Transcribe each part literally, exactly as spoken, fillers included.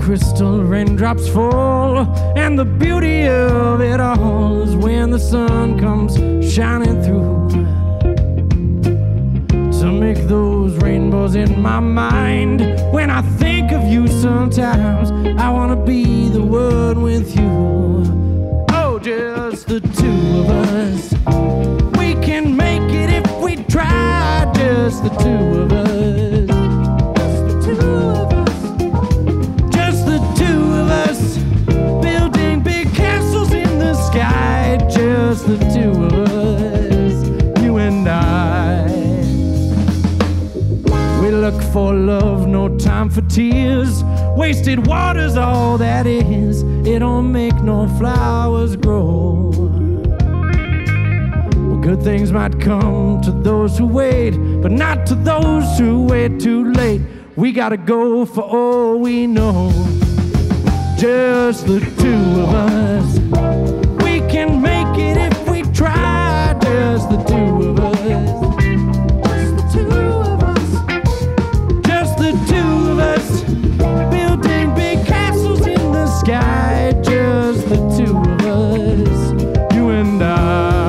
crystal raindrops fall, and the beauty of it all is when the sun comes shining through to make those rainbows in my mind. When I think of you sometimes, I wanna be the one with you. Oh, just the two of us. We can make it if we try, just the two of us. Just the two of us, you and I. We look for love, no time for tears. Wasted water's all that is. It don't make no flowers grow. Well, good things might come to those who wait, but not to those who wait too late. We gotta go for all we know. Just the two of us. We can make it if we try, just the two of us. Just the two of us. Just the two of us. Building big castles in the sky, just the two of us, you and I.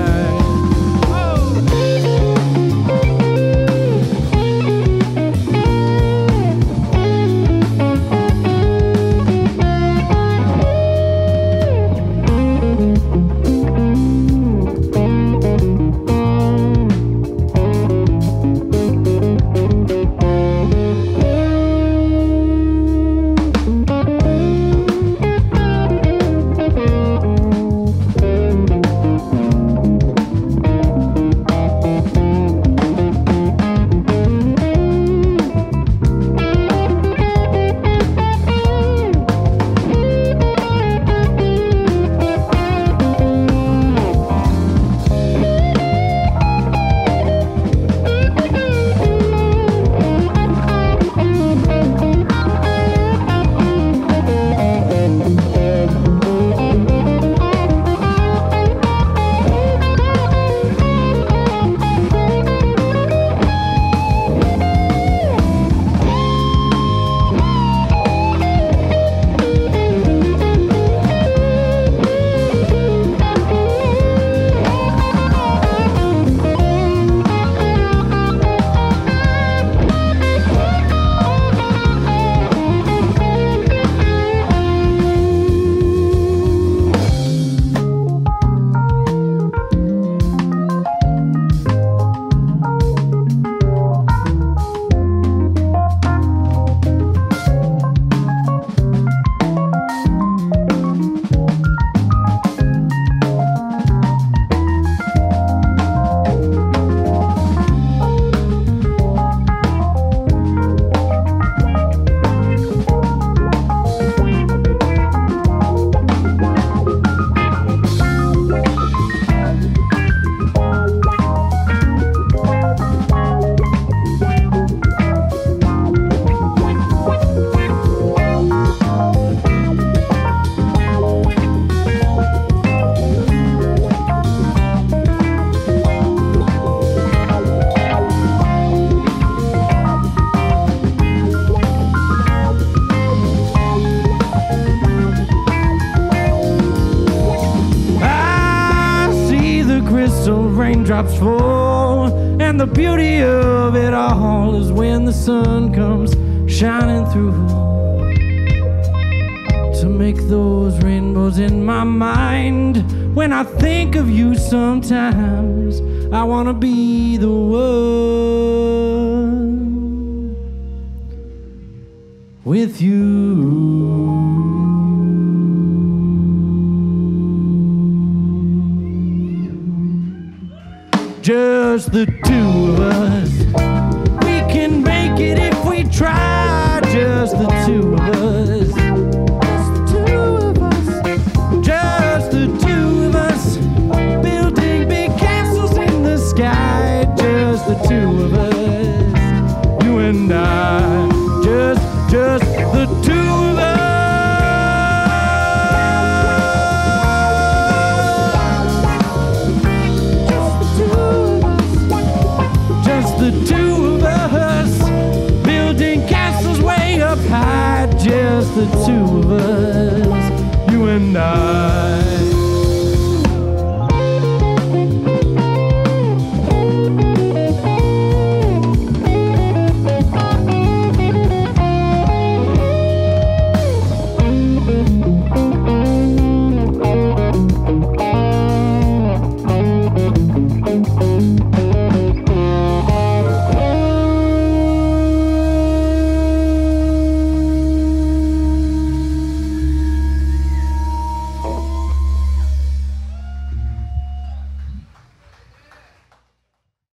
Raindrops fall, and the beauty of it all is when the sun comes shining through to make those rainbows in my mind. When I think of you sometimes, I wanna be the one with you. Just the two of us. We can make it if we try. Just the two of us. Just the two of us. Just the two of us. Building big castles in the sky. Just the two of us. You and I. Just, just the two of us. The two of us building castles way up high, just the two of us, you and I.